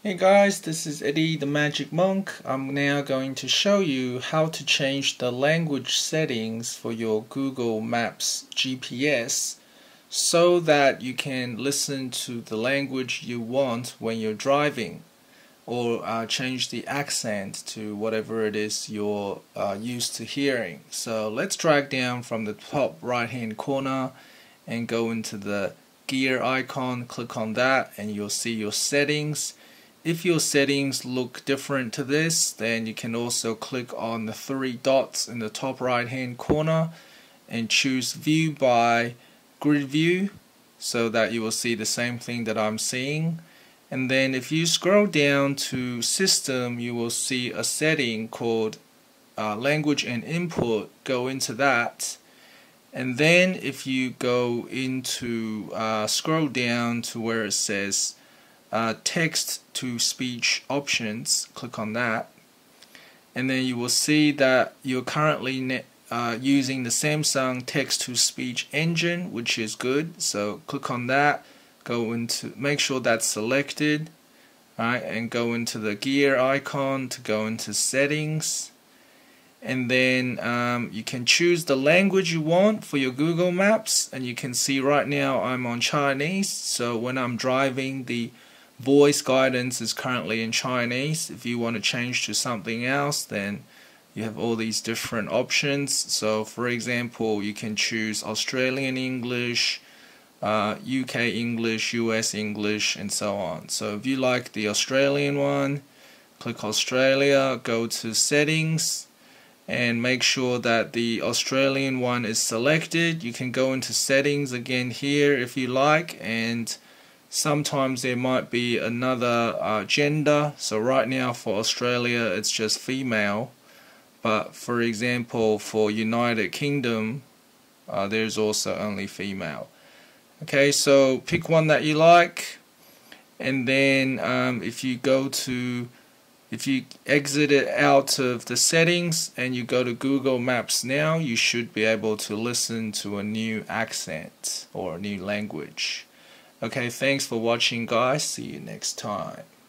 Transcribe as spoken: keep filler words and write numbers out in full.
Hey guys, this is Eddie the Magic Monk. I'm now going to show you how to change the language settings for your Google Maps G P S so that you can listen to the language you want when you're driving, or uh, change the accent to whatever it is you're uh, used to hearing. So let's drag down from the top right hand corner and go into the gear icon. Click on that and you'll see your settings. If your settings look different to this, then you can also click on the three dots in the top right hand corner and choose view by grid view so that you will see the same thing that I'm seeing. And then if you scroll down to system, you will see a setting called uh, language and input. Go into that, and then if you go into uh, scroll down to where it says Uh, text to speech options, click on that, and then you will see that you're currently uh, using the Samsung text to speech engine, which is good. So click on that, go into, make sure that's selected, right, and go into the gear icon to go into settings, and then um, you can choose the language you want for your Google Maps. And you can see right now I'm on Chinese, so when I'm driving, the voice guidance is currently in Chinese. If you want to change to something else, then you have all these different options. So for example, you can choose Australian English, uh, U K English, U S English, and so on. So if you like the Australian one, click Australia, go to settings, and make sure that the Australian one is selected. You can go into settings again here if you like, and sometimes there might be another uh, gender. So right now for Australia it's just female, but for example for United Kingdom uh, there's also only female. Okay, so pick one that you like, and then um, if you go to if you exit it out of the settings and you go to Google Maps now, you should be able to listen to a new accent or a new language. Okay, thanks for watching guys, see you next time.